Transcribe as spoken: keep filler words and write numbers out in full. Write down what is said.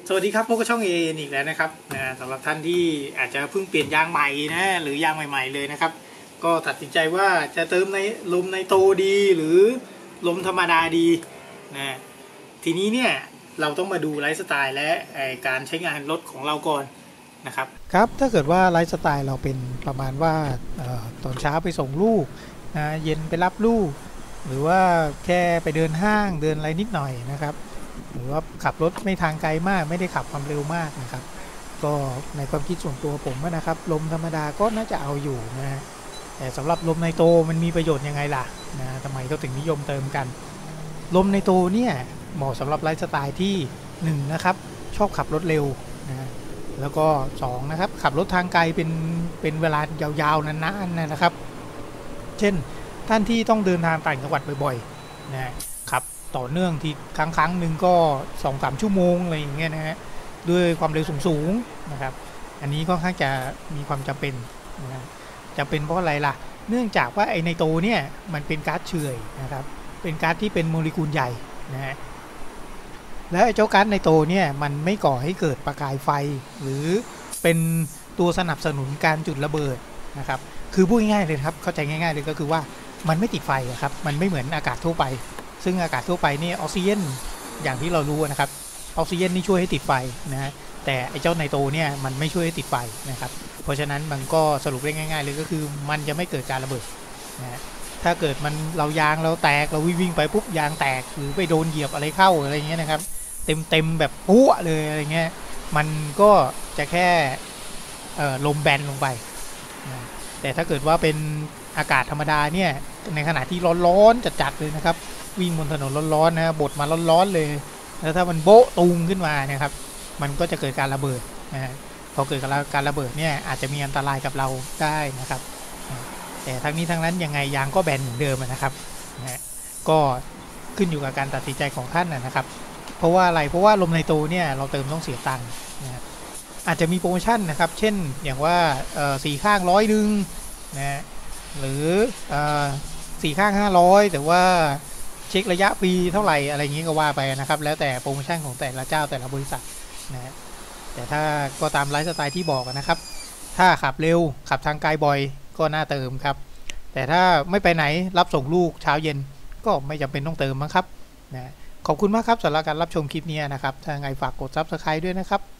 สวัสดีครับพบกับช่อง เอ เอ็น อีกแล้วนะครับนะสำหรับท่านที่อาจจะเพิ่งเปลี่ยนยางใหม่นะหรือยางใหม่ๆเลยนะครับก็ตัดสินใจว่าจะเติมในลมในโตดีหรือลมธรรมดาดีนะทีนี้เนี่ยเราต้องมาดูไลฟ์สไตล์และการใช้งานรถของเราก่อนนะครับครับถ้าเกิดว่าไลฟ์สไตล์เราเป็นประมาณว่าตอนเช้าไปส่งลูกนะเย็นไปรับลูกหรือว่าแค่ไปเดินห้างเดินอะไรนิดหน่อยนะครับหรือว่าขับรถไม่ทางไกลมากไม่ได้ขับความเร็วมากนะครับก็ในความคิดส่วนตัวผมนะครับลมธรรมดาก็น่าจะเอาอยู่นะแต่สำหรับลมในโตมันมีประโยชน์ยังไงล่ะนะทำไมเขาถึงนิยมเติมกันลมในโตเนี่ยเหมาะสำหรับไลฟ์สไตล์ที่หนึ่งนะครับชอบขับรถเร็วนะแล้วก็สองนะครับขับรถทางไกลเป็นเป็นเวลายาวๆนานๆนะครับเช่นท่านที่ต้องเดินทางต่างจังหวัดบ่อยๆนะขับต่อเนื่องที่ครั้งครั้งหนึ่งก็สองสามชั่วโมงอะไรอย่างเงี้ยนะฮะด้วยความเร็วสูงๆนะครับอันนี้ก็ค่อนข้างจะมีความจำเป็นนะจำเป็นเพราะอะไรล่ะเนื่องจากว่าไอไนโตรเนี่ยมันเป็นก๊าซเฉื่อยนะครับเป็นก๊าซที่เป็นโมเลกุลใหญ่นะฮะและไอเจ้าก๊าซไนโตรเนี่ยมันไม่ก่อให้เกิดประกายไฟหรือเป็นตัวสนับสนุนการจุดระเบิดนะครับคือพูดง่ายๆเลยครับเข้าใจง่ายๆเลยก็คือว่ามันไม่ติดไฟครับมันไม่เหมือนอากาศทั่วไปซึ่งอากาศทั่วไปนี่ออกซิเจนอย่างที่เรารู้นะครับออกซิเจนนี่ช่วยให้ติดไฟนะฮะแต่ไอ้เจ้าไนโตรเนี่ยมันไม่ช่วยให้ติดไฟนะครับเพราะฉะนั้นมันก็สรุปได้ง่ายๆเลยก็คือมันจะไม่เกิดการระเบิดนะถ้าเกิดมันเรายางเราแตกเราวิ่งไปปุ๊บยางแตกหรือไปโดนเหยียบอะไรเข้าอะไรเงี้ยนะครับเต็มเต็มแบบปุ๊ะเลยอะไรเงี้ยมันก็จะแค่ลมแบนลงไปนะแต่ถ้าเกิดว่าเป็นอากาศธรรมดาเนี่ยในขณะที่ร้อนๆจัดๆเลยนะครับวิ่งบนถนนร้อนๆนะบดมาร้อนๆเลยแล้วถ้ามันโบ๊ะตูมขึ้นมานะครับมันก็จะเกิดการระเบิดนะพอเกิดการระเบิดเนี่ยอาจจะมีอันตรายกับเราได้นะครับแต่ทั้งนี้ทั้งนั้นยังไงยางก็แบนเหมือนเดิมนะครับนะก็ขึ้นอยู่กับการตัดสินใจของท่านนะครับเพราะว่าอะไรเพราะว่าลมไนโตรเนี่ยเราเติมต้องเสียตังค์นะอาจจะมีโปรโมชั่นนะครับเช่นอย่างว่าสี่ข้างร้อยดึงนะหรือสี่ข้างห้าร้อยแต่ว่าเช็คระยะฟรีเท่าไหร่อะไรอย่างนี้ก็ว่าไปนะครับแล้วแต่โปรโมชั่นของแต่ละเจ้าแต่ละบริษัทนะแต่ถ้าก็ตามไลฟ์สไตล์ที่บอกนะครับถ้าขับเร็วขับทางไกลบ่อยก็น่าเติมครับแต่ถ้าไม่ไปไหนรับส่งลูกเช้าเย็นก็ไม่จำเป็นต้องเติมมั้งครับนะขอบคุณมากครับสำหรับการรับชมคลิปนี้นะครับถ้าไงฝากกด ซับสไครบ์ ด้วยนะครับ